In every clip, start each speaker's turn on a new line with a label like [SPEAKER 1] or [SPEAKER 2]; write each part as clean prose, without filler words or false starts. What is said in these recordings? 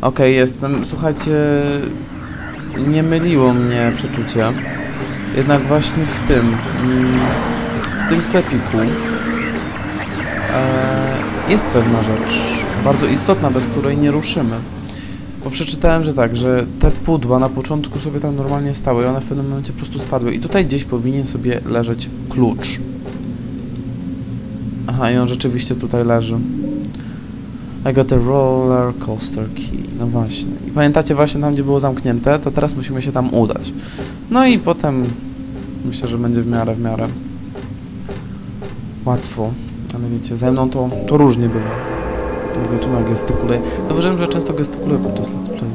[SPEAKER 1] Okej, jestem. Słuchajcie, nie myliło mnie przeczucie. Jednak właśnie w tym sklepiku jest pewna rzecz, bardzo istotna, bez której nie ruszymy. Bo przeczytałem, że tak, że te pudła na początku sobie tam normalnie stały i one w pewnym momencie po prostu spadły. I tutaj gdzieś powinien sobie leżeć klucz. Aha, i on rzeczywiście tutaj leży. I got a roller coaster key. No właśnie. I pamiętacie właśnie tam, gdzie było zamknięte, to teraz musimy się tam udać. No i potem myślę, że będzie w miarę łatwo. Ale wiecie, ze mną to różnie było. Nie wiem, czemu ja gestykuluję. Zauważyłem, że często gestykuluję podczas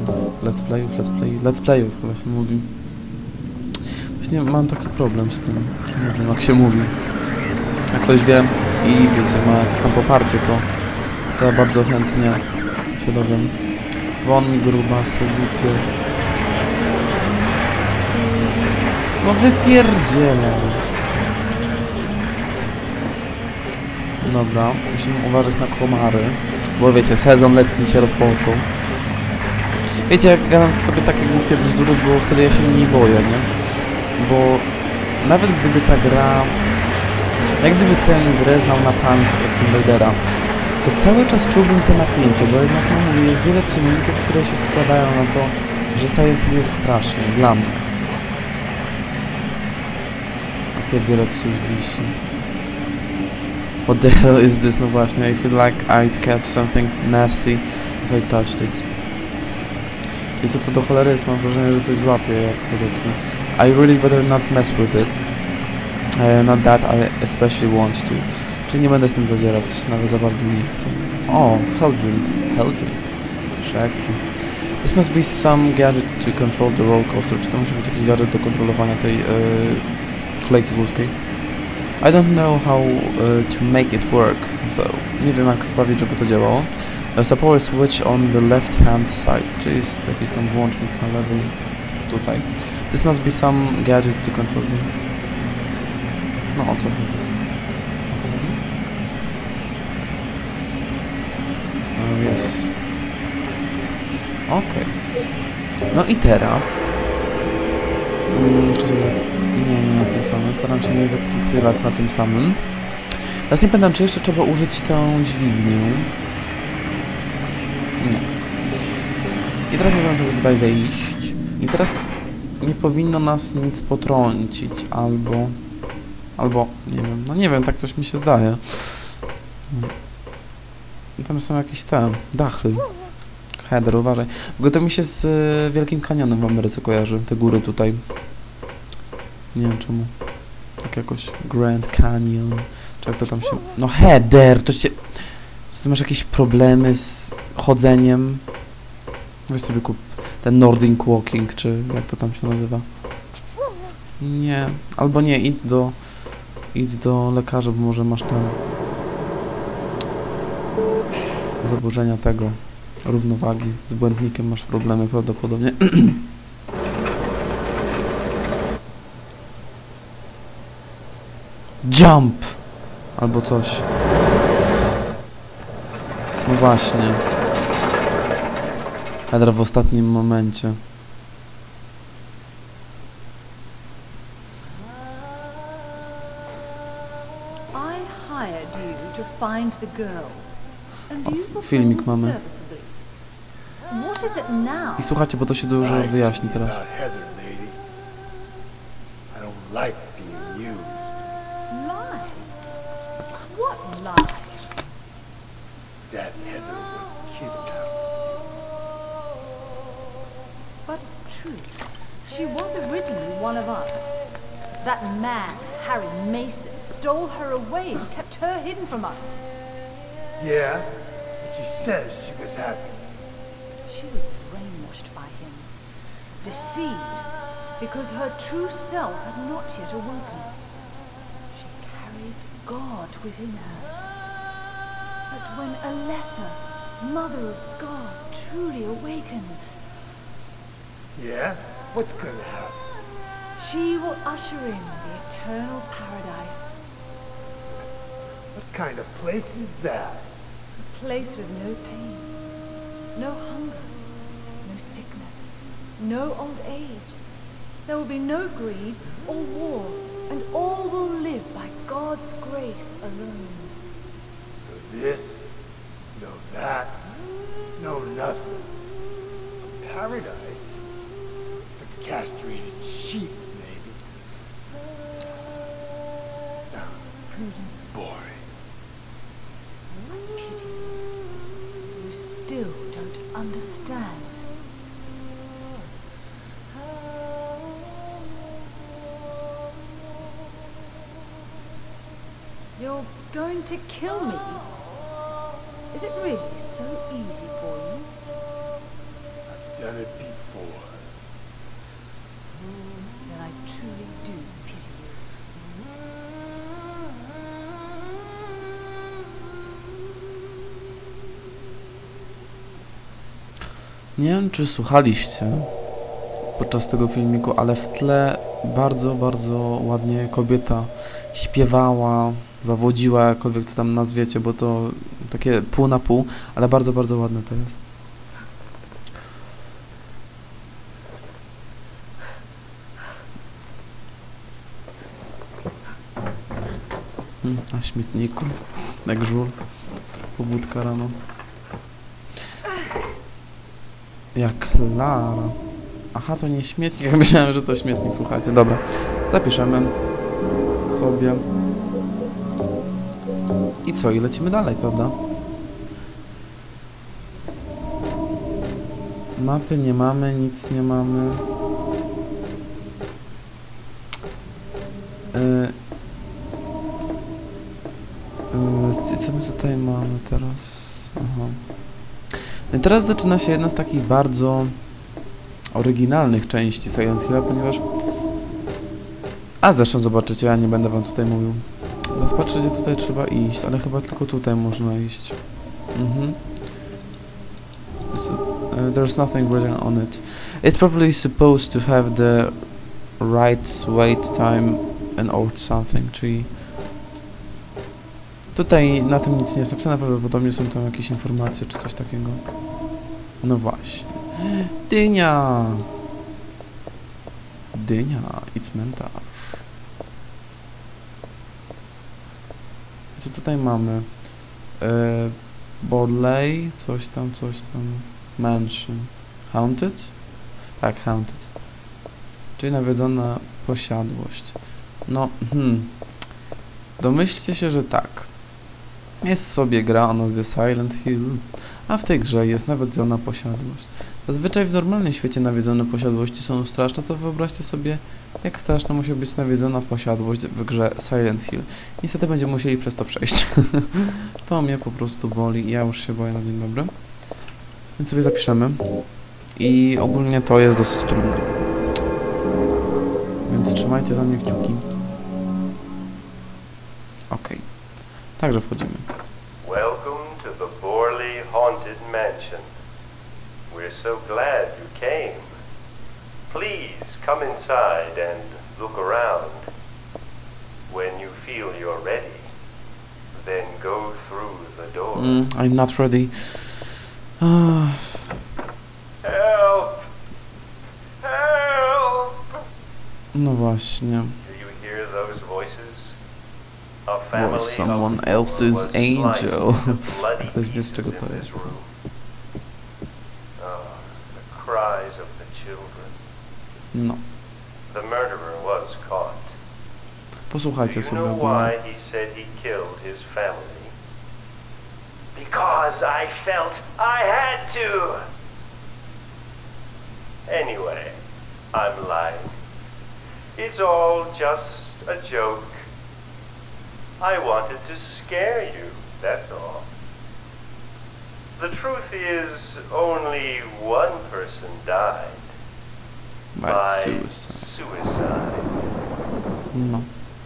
[SPEAKER 1] let's playów chyba się mówi. Właśnie mam taki problem z tym, że nie wiem, jak się mówi. Jak ktoś wie i wiecie, ma jakieś tam poparcie, to ja bardzo chętnie się dowiem. Won grubasy, głupie. No wypierdzielę. Dobra, musimy uważać na komary, bo wiecie, sezon letni się rozpoczął. Wiecie, jak gadam sobie takie głupie bzdury, bo wtedy ja się mniej boję, nie? Bo nawet gdyby ta gra, jak gdyby tę grę znał na pamięć, tak jak Tomb Raidera, to cały czas czułbym to napięcie, bo jednak, no mówię, jest wiele czynników, które się składają na to, że Silent Hill jest straszny, dla mnie. A pierdziele, tu coś wisi. What the hell is this? No właśnie, I feel like I'd catch something nasty if I touched it. I co to do cholery jest? Mam wrażenie, że coś złapie, jak to dotknę. I really better not mess with it. Not that I especially want to. Czyli nie będę z tym zadzierać, nawet za bardzo nie chcę. O, hell drink. Sexy. This must be some gadget to control the roller coaster. Czy to musi być jakiś gadżet do kontrolowania tej kolejki górskiej? I don't know how to make it work, though. Nie wiem, jak sprawić, żeby to działało. Support switch on the left hand side, czyli jest jakiś tam włącznik na lewej tutaj. This must be some gadget to control the... No o co chodzi? Jest. Okej. No i teraz... Jeszcze nie na tym samym. Staram się nie zapisywać na tym samym. Teraz nie pamiętam, czy jeszcze trzeba użyć tą dźwignię. Nie. I teraz możemy sobie tutaj zejść. I teraz nie powinno nas nic potrącić. Albo, nie wiem, no nie wiem, tak coś mi się zdaje. I tam są jakieś te dachy. Header, uważaj. W ogóle to mi się z Wielkim Kanionem w Ameryce kojarzy. Te góry tutaj. Nie wiem czemu. Tak jakoś Grand Canyon. Czy jak to tam się... No header! To się... Czy masz jakieś problemy z chodzeniem? Weź sobie kup ten Nordic Walking, czy jak to tam się nazywa. Nie. Albo nie, idź do lekarza, bo może masz tam zaburzenia tego równowagi. Z błędnikiem masz problemy prawdopodobnie. Jump! Albo coś. No właśnie. Hedra w ostatnim momencie. O, filmik mamy. I słuchajcie, bo to się dużo wyjaśni teraz.
[SPEAKER 2] That Heather was kidnapped.
[SPEAKER 3] But it's true. She was originally one of us. That man, Harry Mason, stole her away and kept her hidden from us.
[SPEAKER 2] Yeah, but she says she was happy.
[SPEAKER 3] She was brainwashed by him, deceived, because her true self had not yet awoken. She carries God within her. But when Alessa, Mother of God, truly awakens...
[SPEAKER 2] Yeah? What's gonna happen?
[SPEAKER 3] She will usher in the eternal paradise.
[SPEAKER 2] What kind of place is that?
[SPEAKER 3] A place with no pain, no hunger, sickness, no old age. There will be no greed or war, and all will live by God's grace alone.
[SPEAKER 2] No this, no that, no nothing. Paradise for castrated sheep, maybe. Sounds pretty boring.
[SPEAKER 3] I pity you. You still don't understand. You're going to kill me? Is it really so easy for you?
[SPEAKER 2] I've done it before.
[SPEAKER 3] Then I truly do pity you.
[SPEAKER 1] Nie wiem, czy słuchaliście podczas tego filmiku, ale w tle bardzo, bardzo ładnie kobieta śpiewała, zawodziła, jakkolwiek to tam nazwiecie, bo to takie pół na pół, ale bardzo, bardzo ładne to jest. Na śmietniku, jak żul, pobudka rano. Jak Lara. Aha, to nie śmietnik, jak myślałem, że to śmietnik, słuchajcie. Dobra, zapiszemy sobie. I co? I lecimy dalej, prawda? Mapy nie mamy, nic nie mamy. Co my tutaj mamy teraz? Aha. No i teraz zaczyna się jedna z takich bardzo oryginalnych części Silent Hilla, ponieważ... A zresztą zobaczycie, ja nie będę wam tutaj mówił. Teraz patrzę, gdzie tutaj trzeba iść, ale chyba tylko tutaj można iść. There's nothing written on it. It's probably supposed to have the right wait time and or something, czyli... Tutaj na tym nic nie jest napisane, prawdopodobnie są tam jakieś informacje czy coś takiego. No właśnie. Dynia! Dynia i cmentarz. Co tutaj mamy? Borley, coś tam. Mansion. Haunted? Tak, haunted. Czyli nawiedzona posiadłość. No, domyślcie się, że tak. Jest sobie gra o nazwie Silent Hill, a w tej grze jest nawiedzona posiadłość. Zazwyczaj w normalnym świecie nawiedzone posiadłości są straszne, to wyobraźcie sobie, jak straszna musi być nawiedzona posiadłość w grze Silent Hill. Niestety będziemy musieli przez to przejść. To mnie po prostu boli i ja już się boję na dzień dobry. Więc sobie zapiszemy. I ogólnie to jest dosyć trudne. Więc trzymajcie za mnie kciuki. Okej. Także wchodzimy.
[SPEAKER 4] Welcome to the Borley Haunted Mansion. We're so glad you came. Please come inside and look around. When you feel you're ready, then go through the door.
[SPEAKER 1] I'm not ready.
[SPEAKER 4] Help! Help!
[SPEAKER 1] No właśnie.
[SPEAKER 4] Do you hear those voices? A family
[SPEAKER 1] Was someone else's angel. Ktoś wie, z czego to jest.
[SPEAKER 4] The cries of the children.
[SPEAKER 1] No.
[SPEAKER 4] The murderer was caught.
[SPEAKER 1] Posłuchajcie
[SPEAKER 4] Do you
[SPEAKER 1] sobie
[SPEAKER 4] know
[SPEAKER 1] ogólnie.
[SPEAKER 4] why he said he killed his family? Because I felt I had to. Anyway, I'm lying. It's all just a joke. I wanted to scare you, that's all. The truth is, only one person died.
[SPEAKER 1] By suicide.
[SPEAKER 4] Suicide.
[SPEAKER 1] No.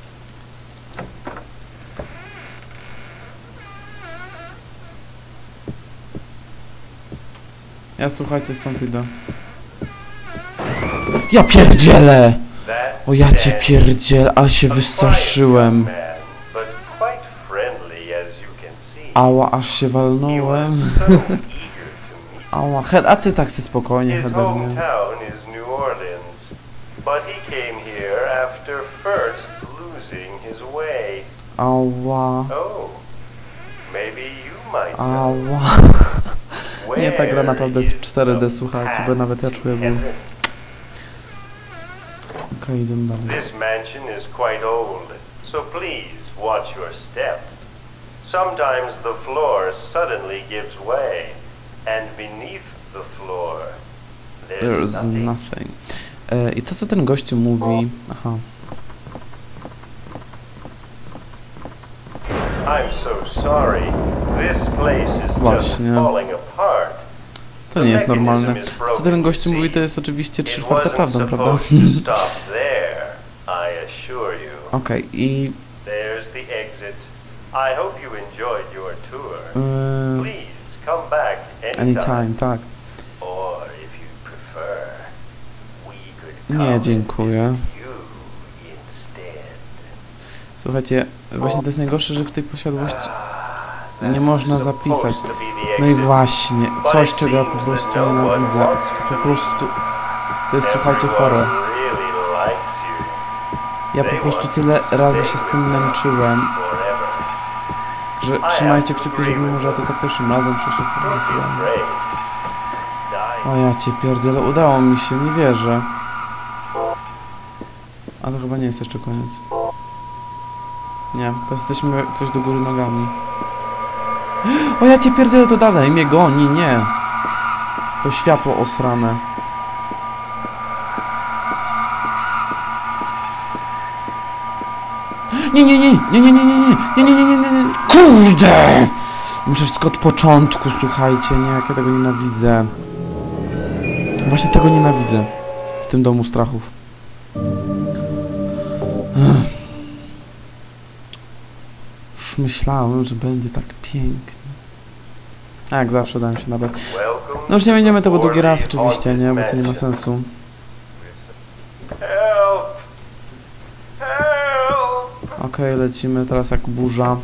[SPEAKER 1] Ja słuchajcie, stąd idę. Ja pierdzielę! O ja cię pierdzielę, ale się wystraszyłem. Ała, aż się walnąłem. Ała, a ty tak się spokojnie,
[SPEAKER 4] His
[SPEAKER 1] Heather, nie?
[SPEAKER 4] hometown is New Orleans, but he came here after first losing his way.
[SPEAKER 1] Ała,
[SPEAKER 4] Oh, maybe you might know.
[SPEAKER 1] ała. Nie, ta gra naprawdę jest 4D, słuchajcie, bo nawet ja czuję ból. Okej, idziemy dalej.
[SPEAKER 4] This mansion is quite old, so please watch your step. Sometimes the floor suddenly gives way, and beneath the floor there's
[SPEAKER 1] There's
[SPEAKER 4] nothing.
[SPEAKER 1] nothing. I to, co ten gościu mówi... Aha.
[SPEAKER 4] I'm so sorry. This place is just
[SPEAKER 1] Właśnie.
[SPEAKER 4] falling apart.
[SPEAKER 1] To nie jest normalne. To, co ten gościu mówi, to jest oczywiście 3/4 prawdą, prawda? Okej, i...
[SPEAKER 4] There's the exit. I hope you enjoyed your tour. Please come back
[SPEAKER 1] anytime, tak.
[SPEAKER 4] Or if you prefer, we could come
[SPEAKER 1] Nie, dziękuję.
[SPEAKER 4] and visit you instead.
[SPEAKER 1] Słuchajcie, właśnie to jest najgorsze, że w tej posiadłości nie można zapisać. No i właśnie, coś, czego ja po prostu nienawidzę. Po prostu... To jest, słuchajcie, chore. Ja po prostu tyle razy się z tym męczyłem, że trzymajcie kciuki, żeby może ja to za pierwszym razem przeszedł. O ja cię pierdzielę, udało mi się, nie wierzę. Ale chyba nie jest jeszcze koniec. Nie, teraz jesteśmy coś do góry nogami. O ja cię pierdzielę, to dalej mnie goni, nie. To światło osrane. Nie, nie, nie, nie, nie, nie, nie, nie, nie, nie, nie, nie, nie, nie, kurde! Muszę wszystko od początku, słuchajcie, nie, jak ja tego nienawidzę. Właśnie tego nienawidzę. W tym domu strachów. Już myślałem, że będzie tak pięknie. A jak zawsze dałem się nabrać. No już nie będziemy tego drugi raz oczywiście, nie, bo to nie ma sensu. Okej, lecimy teraz jak burza.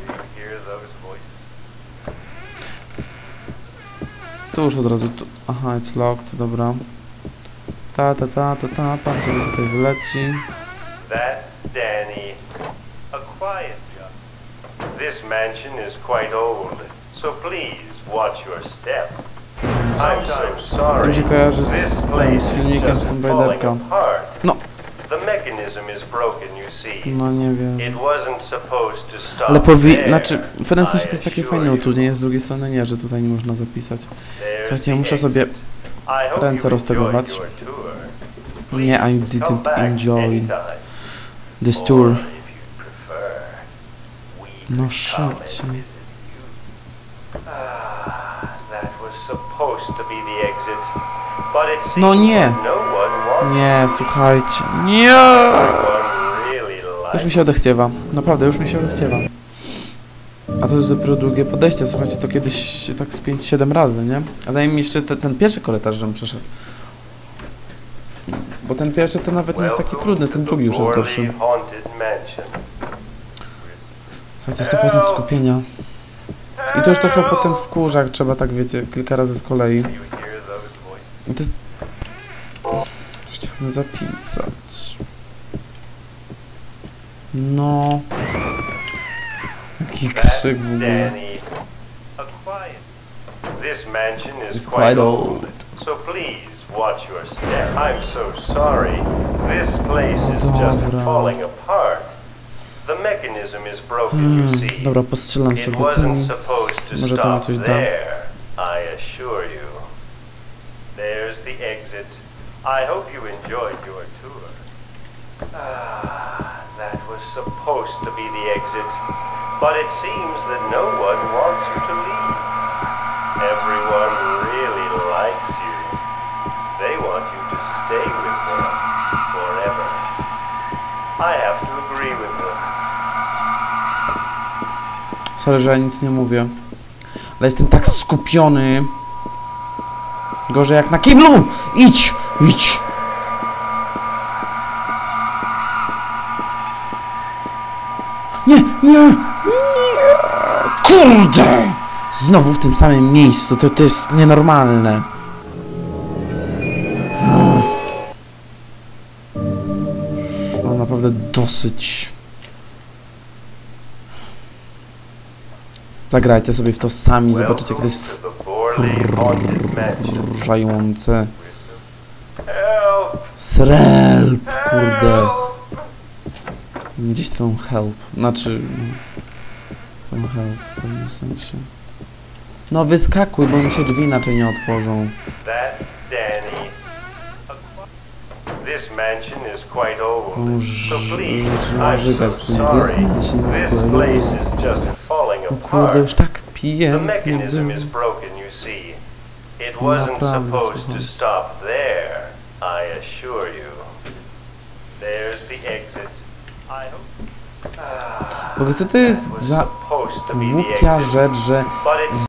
[SPEAKER 1] Tu już od razu, tu. Aha, it's locked, dobra. Pan sobie tutaj wyleci.
[SPEAKER 4] That's Danny, a quiet job. This mansion is quite old, so please watch your step. I'm so sorry.
[SPEAKER 1] Mi się kojarzy z
[SPEAKER 4] This
[SPEAKER 1] tym,
[SPEAKER 4] place
[SPEAKER 1] z
[SPEAKER 4] is
[SPEAKER 1] filmikiem
[SPEAKER 4] just
[SPEAKER 1] z Tomb
[SPEAKER 4] falling
[SPEAKER 1] Raiderka.
[SPEAKER 4] apart.
[SPEAKER 1] No.
[SPEAKER 4] The mechanism is broken, you see.
[SPEAKER 1] No nie wiem.
[SPEAKER 4] It wasn't supposed to stop
[SPEAKER 1] Ale
[SPEAKER 4] there.
[SPEAKER 1] znaczy, w pewnym sensie to jest takie
[SPEAKER 4] I
[SPEAKER 1] fajne
[SPEAKER 4] assure you.
[SPEAKER 1] utrudnienie, z drugiej strony nie, że tutaj nie można zapisać.
[SPEAKER 4] There's
[SPEAKER 1] Słuchajcie, ja
[SPEAKER 4] the
[SPEAKER 1] muszę
[SPEAKER 4] exit.
[SPEAKER 1] sobie...
[SPEAKER 4] I hope
[SPEAKER 1] ręce
[SPEAKER 4] you
[SPEAKER 1] roztegować.
[SPEAKER 4] enjoyed your tour.
[SPEAKER 1] Nie, I
[SPEAKER 4] Come
[SPEAKER 1] didn't
[SPEAKER 4] back
[SPEAKER 1] enjoy
[SPEAKER 4] anytime.
[SPEAKER 1] this tour.
[SPEAKER 4] Or if you prefer, we
[SPEAKER 1] No
[SPEAKER 4] could come and
[SPEAKER 1] szybciej.
[SPEAKER 4] visit you. That was supposed to be the exit, but it seems
[SPEAKER 1] No nie.
[SPEAKER 4] that no one wants
[SPEAKER 1] Nie, słuchajcie. Nie!
[SPEAKER 4] everyone really
[SPEAKER 1] Już
[SPEAKER 4] likes
[SPEAKER 1] mi się odechciewa. Naprawdę, już mi się odechciewa. A to jest dopiero drugie podejście, słuchajcie, to kiedyś się tak z 5-7 razy, nie? A zanim jeszcze ten pierwszy korytarz, żebym przeszedł. Bo ten pierwszy to nawet nie jest taki trudny, ten drugi już jest gorszy. Słuchajcie, 100% skupienia. I to już trochę potem wkurza, jak trzeba tak, wiecie, kilka razy z kolei. I to jest... Chciałbym zapisać. No... Jaki krzyk w ogóle.
[SPEAKER 4] This mansion is
[SPEAKER 1] It's
[SPEAKER 4] quite
[SPEAKER 1] quite
[SPEAKER 4] old,
[SPEAKER 1] old.
[SPEAKER 4] so please watch your step. I'm so sorry. This place is
[SPEAKER 1] Dobra.
[SPEAKER 4] just falling apart. The mechanism is broken, you see.
[SPEAKER 1] Dobra, postrzelam
[SPEAKER 4] It
[SPEAKER 1] sobie
[SPEAKER 4] wasn't
[SPEAKER 1] tym.
[SPEAKER 4] supposed to
[SPEAKER 1] Może to mi
[SPEAKER 4] stop
[SPEAKER 1] coś da.
[SPEAKER 4] there, I assure you. There's the exit. I hope you enjoyed your tour. That was supposed to be the exit, but it seems that no one wants you to leave. Everyone really likes you. They want you to stay with them forever. I have to agree with them.
[SPEAKER 1] Sorry, że ja nic nie mówię. Ale jestem tak skupiony. Gorzej jak na kiblu! Idź! Idź! Nie! Nie! Nie! Kurde! Znowu w tym samym miejscu. To jest nienormalne. naprawdę dosyć. Zagrajcie sobie w to sami, zobaczycie, jak to jest wkurzające. Srelp, kurde. Gdzieś twoją help, znaczy... Twoją help, w pewnym sensie. No wyskakuj, bo mi się drzwi inaczej nie otworzą. Żygać z tym. This mansion is quite old. No kurde, już tak pięknie było. Naprawdę, słuchajcie. Co to jest za głupia rzecz, że